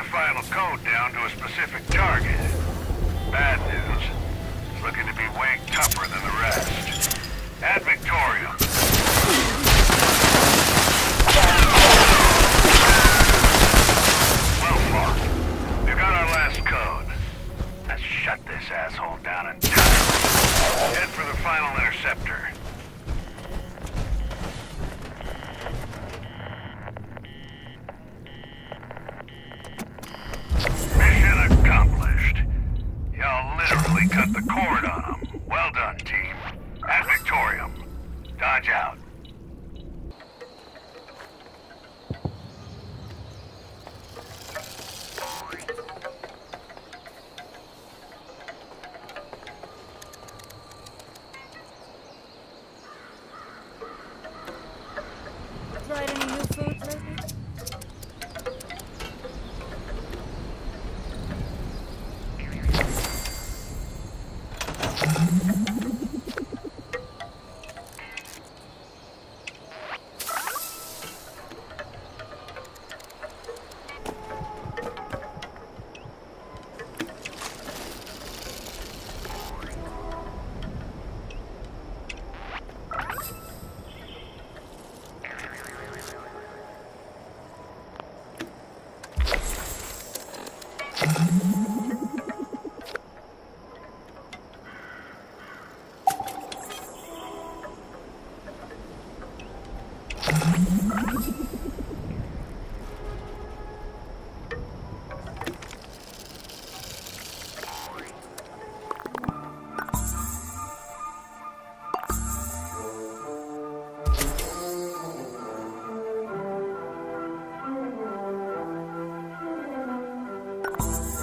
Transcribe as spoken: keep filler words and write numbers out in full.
the final code down to a specific target. Bad news. It's looking to be way tougher than the rest. Add Victoria. Well fought. You got our last code. Let's shut this asshole down entirely. Head for the final interceptor. Mission accomplished. Y'all literally cut the cord on them. Well done, team. At Victorium. Dodge out. Tried any new foods lately? You